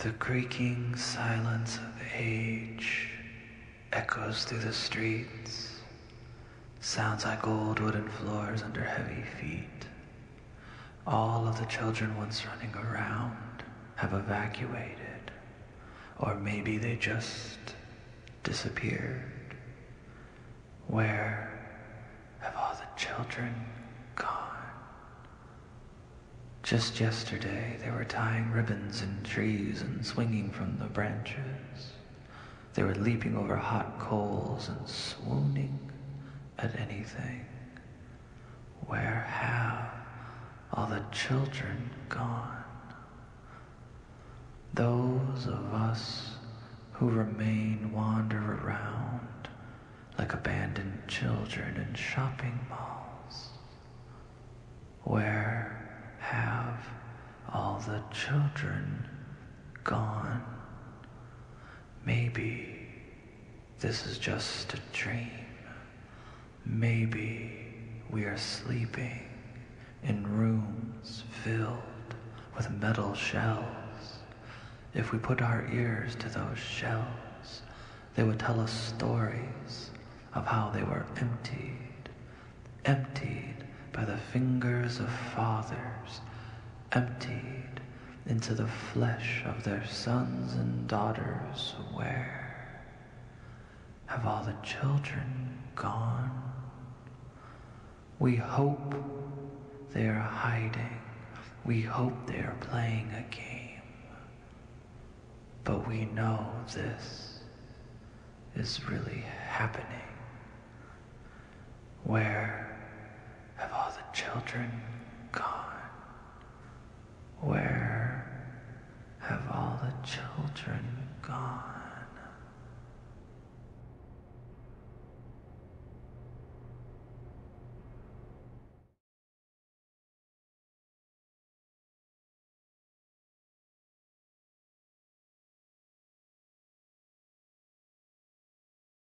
The creaking silence of age echoes through the streets. Sounds like old wooden floors under heavy feet. All of the children once running around have evacuated, or maybe they just disappeared. Where have all the children gone? Just yesterday, they were tying ribbons in trees and swinging from the branches. They were leaping over hot coals and swooning at anything. Where have all the children gone? Those of us who remain wander around like abandoned children in shopping malls. Where have all the children gone? Maybe this is just a dream. Maybe we are sleeping in rooms filled with metal shells. If we put our ears to those shells, they would tell us stories of how they were emptied by the fingers of fathers, emptied into the flesh of their sons and daughters. Where have all the children gone? We hope they are hiding. We hope they are playing a game. But we know this is really happening. Where have all the children gone? Where have all the children gone?